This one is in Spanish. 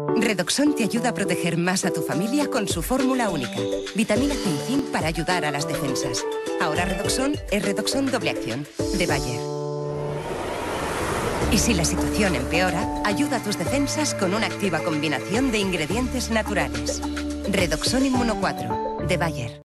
Redoxon te ayuda a proteger más a tu familia con su fórmula única. Vitamina C y zinc para ayudar a las defensas. Ahora Redoxon es Redoxon doble acción, de Bayer. Y si la situación empeora, ayuda a tus defensas con una activa combinación de ingredientes naturales. Redoxon Inmuno 4, de Bayer.